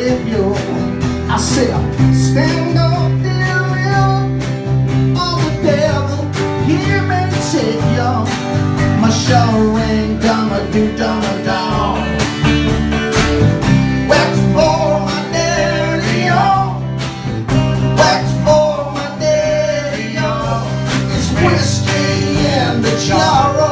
with you. I said, stand up, dear, all the devil, he may take you. My show ain't gonna do dum-a-dum. Wax for my daddy-o, wax for my daddy-o. It's whiskey and the jarro.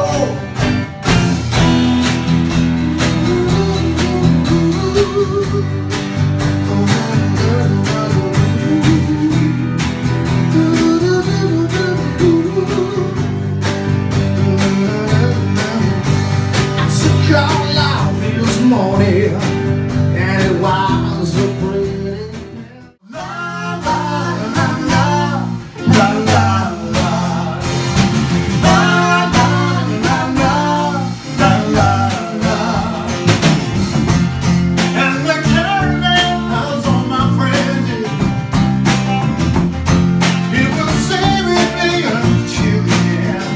Morning, and it was a pretty la la la la la la la la la la la la la. And the caravan was on my friend, it will save me until the end.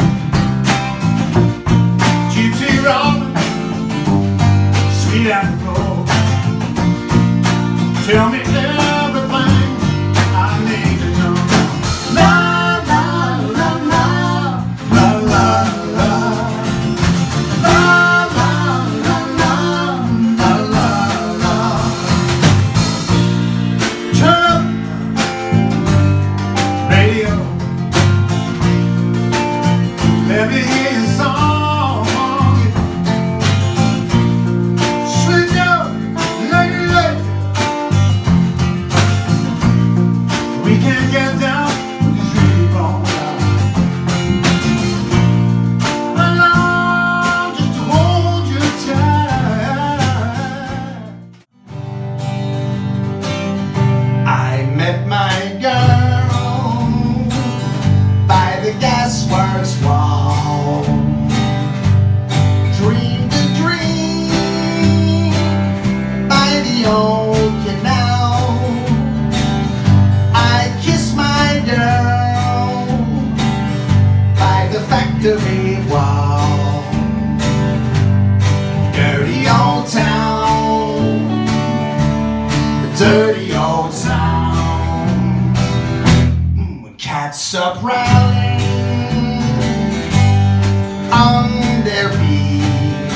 Gypsy Robin, sweet apple, tell me everything I need to know. La la la la la la la la la la la la la. Turn up radio, let me hear your song. We can't get down with the street on down. I long just to hold you tight. I met my girl by the gasworks wall. Dreamed a dream by the old canal. Factory wall, dirty old town, dirty old town. Cats up rallying on their beat,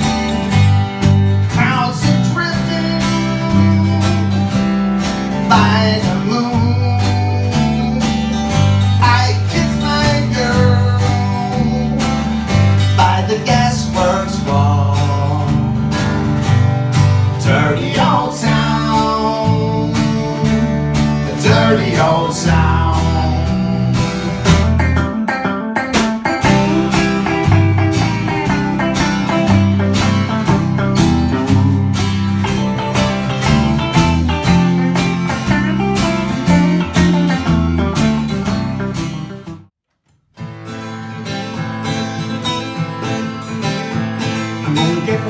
crowds are drifting by the moon. The gasworks wall, dirty old town, dirty old town. I'm gonna get $400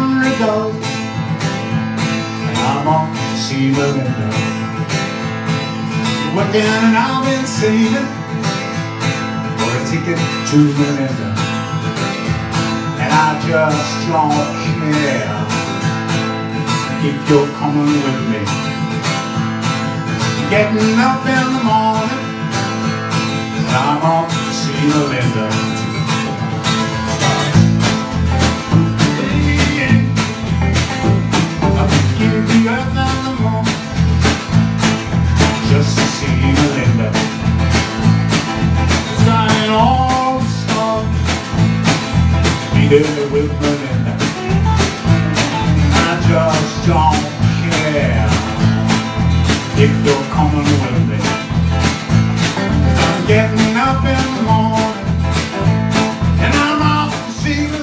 and I'm off to see Melinda. Working and I've been saving for a ticket to Melinda, and I just don't care if you're coming with me. Getting up in the morning and I'm off to see Melinda. Just to see Melinda, trying all the stuff to be there with Melinda. I just don't care if you're coming with me. I'm getting up in the morning and I'm off to see Melinda.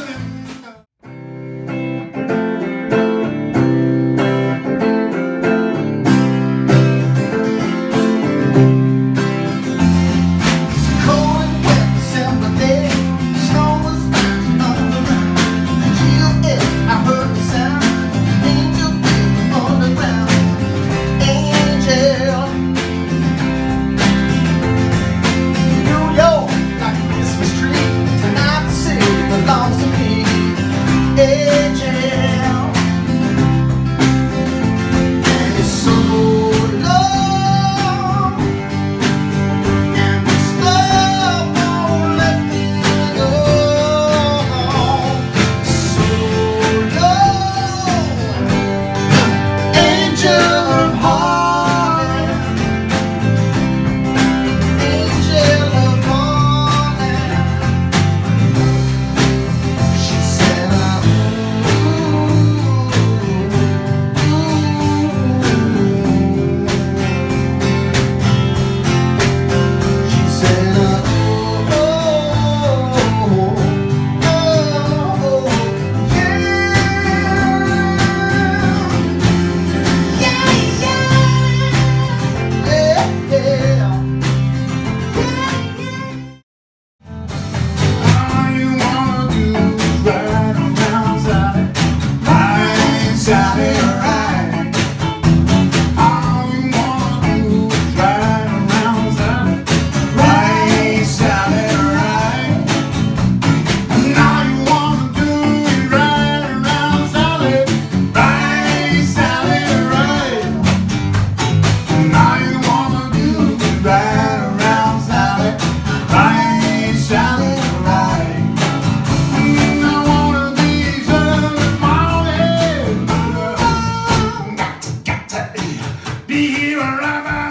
Be here right now.